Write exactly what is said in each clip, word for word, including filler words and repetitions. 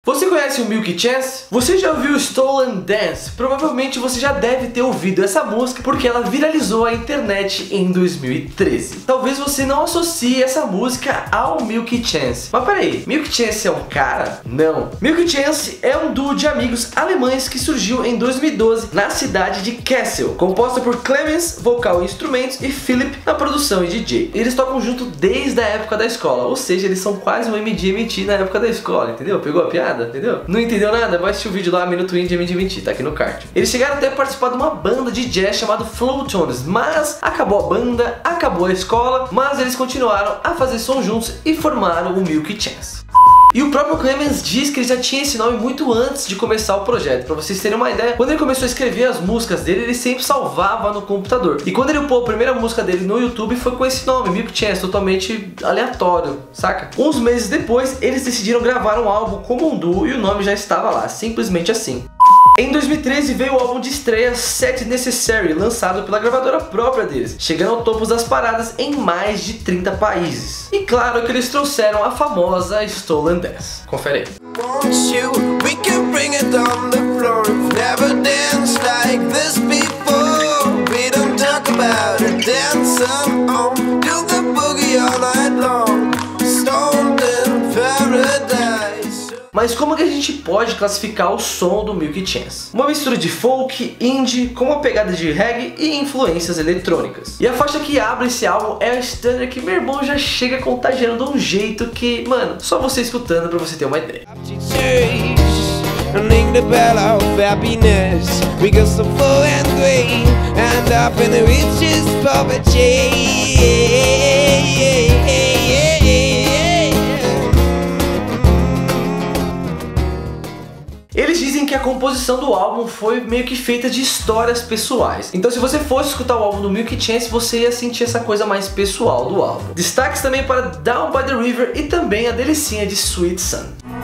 Você conhece o Milk Chance? Você já ouviu Stolen Dance? Provavelmente você já deve ter ouvido essa música porque ela viralizou a internet em dois mil e treze. Talvez você não associe essa música ao Milk Chance. Mas peraí, Milk Chance é um cara? Não. Milk Chance é um duo de amigos alemães que surgiu em dois mil e doze na cidade de Kassel, composta por Clemens, vocal e instrumentos, e Philip na produção e D J. Eles tocam junto desde a época da escola, ou seja, eles são quase um M D M T na época da escola, entendeu? Pegou a piada? Entendeu? Não entendeu nada? Vai assistir o vídeo lá, Minuto Indie M D M T, tá aqui no card. Eles chegaram até a participar de uma banda de jazz chamada Flowtones, mas acabou a banda, acabou a escola, mas eles continuaram a fazer som juntos e formaram o Milk Chance. E o próprio Clemens diz que ele já tinha esse nome muito antes de começar o projeto. Pra vocês terem uma ideia, quando ele começou a escrever as músicas dele, ele sempre salvava no computador. E quando ele upou a primeira música dele no YouTube, foi com esse nome, Milk Chance, totalmente aleatório, saca? Uns meses depois, eles decidiram gravar um álbum como um duo e o nome já estava lá, simplesmente assim. Em dois mil e treze veio o álbum de estreia Set Necessary, lançado pela gravadora própria deles, chegando ao topo das paradas em mais de trinta países. E claro que eles trouxeram a famosa Stolen Dance. Confere aí. Mas como que a gente pode classificar o som do Milk Chance? Uma mistura de folk, indie, com uma pegada de reggae e influências eletrônicas. E a faixa que abre esse álbum é a Stunner, que meu irmão já chega contagiando de um jeito que, mano, só você escutando pra você ter uma ideia. Eles dizem que a composição do álbum foi meio que feita de histórias pessoais. Então se você fosse escutar o álbum do Milk Chance, você ia sentir essa coisa mais pessoal do álbum. Destaques também para Down by the River e também a delicinha de Sweet Sun.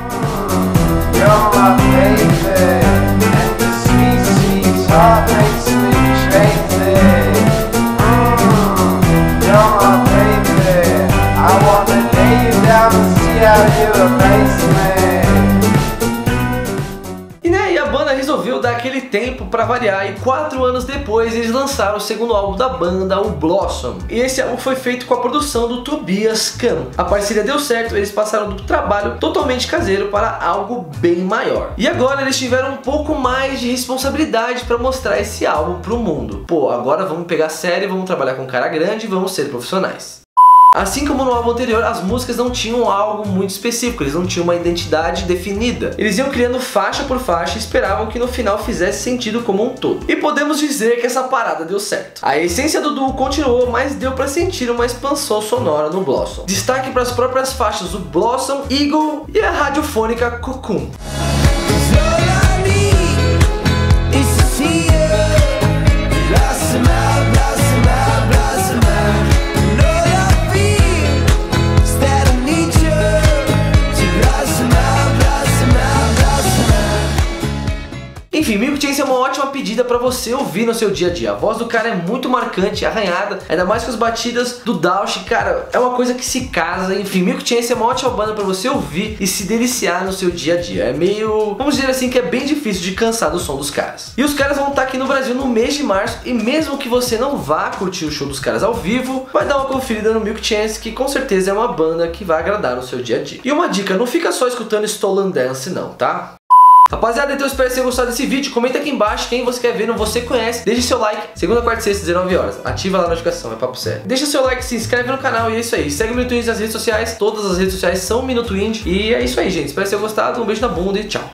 Resolveu dar aquele tempo pra variar, e quatro anos depois eles lançaram o segundo álbum da banda, o Blossom. E esse álbum foi feito com a produção do Tobias Kahn. A parceria deu certo, eles passaram do trabalho totalmente caseiro para algo bem maior. E agora eles tiveram um pouco mais de responsabilidade para mostrar esse álbum pro mundo. Pô, agora vamos pegar sério, vamos trabalhar com cara grande e vamos ser profissionais. Assim como no álbum anterior, as músicas não tinham algo muito específico, eles não tinham uma identidade definida. Eles iam criando faixa por faixa e esperavam que no final fizesse sentido como um todo. E podemos dizer que essa parada deu certo. A essência do duo continuou, mas deu pra sentir uma expansão sonora no Blossom. Destaque para as próprias faixas, o Blossom, Eagle e a radiofônica Cocoon. Enfim, Milk Chance é uma ótima pedida pra você ouvir no seu dia a dia. A voz do cara é muito marcante, arranhada, ainda mais com as batidas do Dausch, cara, é uma coisa que se casa. Enfim, Milk Chance é uma ótima banda pra você ouvir e se deliciar no seu dia a dia. É meio, vamos dizer assim, que é bem difícil de cansar do som dos caras. E os caras vão estar aqui no Brasil no mês de março, e mesmo que você não vá curtir o show dos caras ao vivo, vai dar uma conferida no Milk Chance, que com certeza é uma banda que vai agradar no seu dia a dia. E uma dica, não fica só escutando Stolen Dance não, tá? Rapaziada, então eu espero que vocês tenham gostado desse vídeo. Comenta aqui embaixo quem você quer ver, não você conhece. Deixa seu like, segunda, quarta e sexta, dezenove horas. Ativa lá a notificação, é papo sério. Deixa seu like, se inscreve no canal e é isso aí. Segue o Minuto Indie nas redes sociais, todas as redes sociais são Minuto Indie. E é isso aí, gente. Espero que vocês tenham gostado. Um beijo na bunda e tchau.